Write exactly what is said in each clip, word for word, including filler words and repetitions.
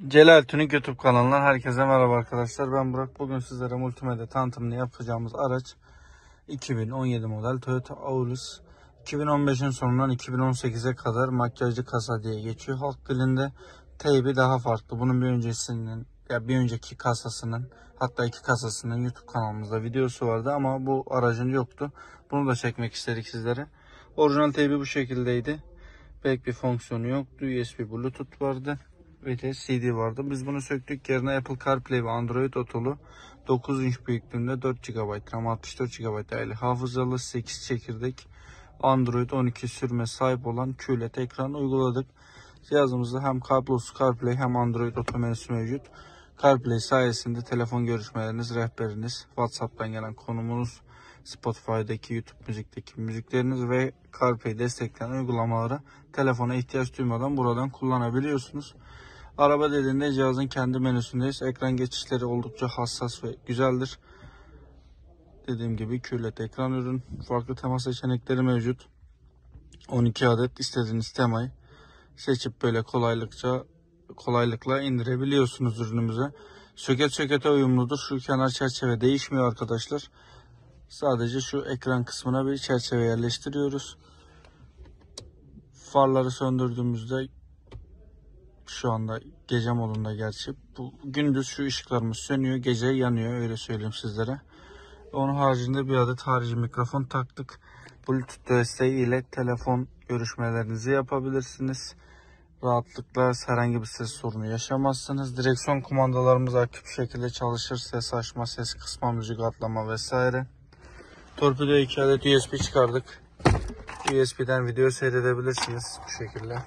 Celal Tuning YouTube kanalından herkese merhaba arkadaşlar. Ben Burak. Bugün sizlere multimedya tanıtımını yapacağımız araç iki bin on yedi model Toyota Auris. iki bin on beşin sonundan iki bin on sekize kadar makyajlı kasa diye geçiyor halk dilinde. Teybi daha farklı. Bunun bir öncesinin ya bir önceki kasasının, hatta iki kasasının YouTube kanalımızda videosu vardı ama bu aracın yoktu. Bunu da çekmek istedik sizlere. Orijinal teybi bu şekildeydi. Pek bir fonksiyonu yoktu. U S B Bluetooth vardı. Ve de C D vardı. Biz bunu söktük. Yerine Apple CarPlay ve Android Auto'lu dokuz inç büyüklüğünde dört gigabayt RAM, altmış dört gigabayt aile hafızalı, sekiz çekirdek Android on iki sürüme sahip olan Q L E D ekran uyguladık. Cihazımızda hem kablosuz CarPlay hem Android Auto menüsü mevcut. CarPlay sayesinde telefon görüşmeleriniz, rehberiniz, WhatsApp'tan gelen konumunuz, Spotify'daki, YouTube müzikteki müzikleriniz ve CarPlay destekleyen uygulamaları telefona ihtiyaç duymadan buradan kullanabiliyorsunuz. Araba dediğinde cihazın kendi menüsündeyiz. Ekran geçişleri oldukça hassas ve güzeldir. Dediğim gibi Q L E D ekran ürün. Farklı tema seçenekleri mevcut. on iki adet istediğiniz temayı seçip böyle kolaylıkça kolaylıkla indirebiliyorsunuz ürünümüze. Söket sökete uyumludur. Şu kenar çerçeve değişmiyor arkadaşlar. Sadece şu ekran kısmına bir çerçeve yerleştiriyoruz. Farları söndürdüğümüzde, şu anda gece modunda gerçi, bu gündüz şu ışıklarımız sönüyor, gece yanıyor, öyle söyleyeyim sizlere. Onun haricinde bir adet harici mikrofon taktık. Bluetooth desteği ile telefon görüşmelerinizi yapabilirsiniz. Rahatlıkla herhangi bir ses sorunu yaşamazsınız. Direksiyon kumandalarımız aktif şekilde çalışır. Ses açma, ses kısma, müzik atlama vesaire. Torpidoya iki adet U S B çıkardık. U S B'den video seyredebilirsiniz bu şekilde.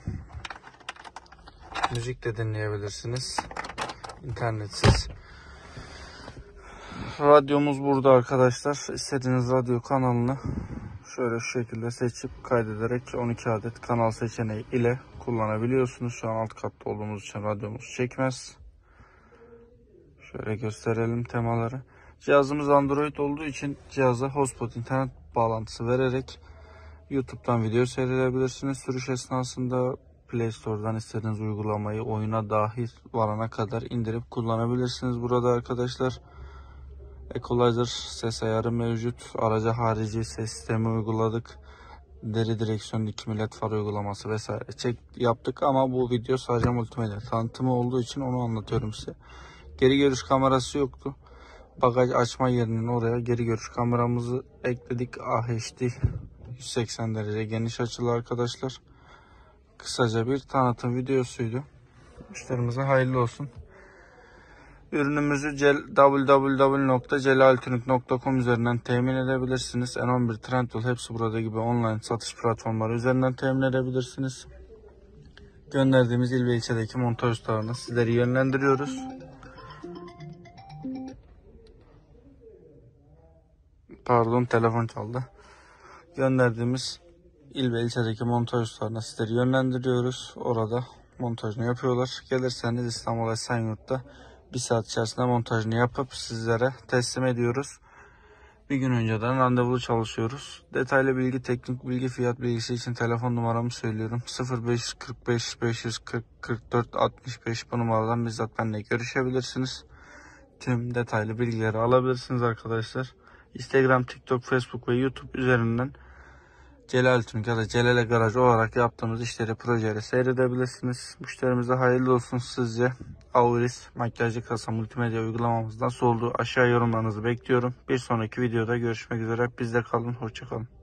Müzik de dinleyebilirsiniz internetsiz. Radyomuz burada arkadaşlar. İstediğiniz radyo kanalını şöyle şu şekilde seçip kaydederek on iki adet kanal seçeneği ile kullanabiliyorsunuz. Şu an alt katta olduğumuz için radyomuz çekmez. Şöyle gösterelim temaları. Cihazımız Android olduğu için cihaza hotspot internet bağlantısı vererek YouTube'dan video seyredebilirsiniz. Sürüş esnasında Play Store'dan istediğiniz uygulamayı oyuna dahil varana kadar indirip kullanabilirsiniz. Burada arkadaşlar Equalizer ses ayarı mevcut. Araca harici ses sistemi uyguladık. Deri direksiyon, iki led far uygulaması vesaire çek yaptık ama bu video sadece multimedya tanıtımı olduğu için onu anlatıyorum size. Geri görüş kamerası yoktu. Bagaj açma yerinin oraya geri görüş kameramızı ekledik. A H D yüz seksen derece geniş açılı arkadaşlar. Kısaca bir tanıtım videosuydu. Müşterimize hayırlı olsun. Ürünümüzü w w w nokta celaltuning nokta com üzerinden temin edebilirsiniz. N on bir, Trendyol hepsi burada gibi online satış platformları üzerinden temin edebilirsiniz. Gönderdiğimiz il ve ilçedeki montaj ustalarına sizleri yönlendiriyoruz. Pardon, telefon çaldı. Gönderdiğimiz il ve ilçedeki montaj ustalarına sizleri yönlendiriyoruz. Orada montajını yapıyorlar. Gelirseniz İstanbul Esenyurt'ta bir saat içerisinde montajını yapıp sizlere teslim ediyoruz. Bir gün önceden randevulu çalışıyoruz. Detaylı bilgi, teknik bilgi, fiyat bilgisi için telefon numaramı söylüyorum. sıfır beş kırk beş beş yüz kırk kırk dört altmış beş bu numaradan bizzat benimle görüşebilirsiniz. Tüm detaylı bilgileri alabilirsiniz arkadaşlar. Instagram, TikTok, Facebook ve YouTube üzerinden Celal Tuning ya da Celal Garaj olarak yaptığımız işleri, projeleri seyredebilirsiniz. Müşterimize hayırlı olsun. Sizce Auris makyajlı kasa multimedya uygulamamız nasıl oldu? Aşağı yorumlarınızı bekliyorum. Bir sonraki videoda görüşmek üzere. Bizde kalın. Hoşça kalın.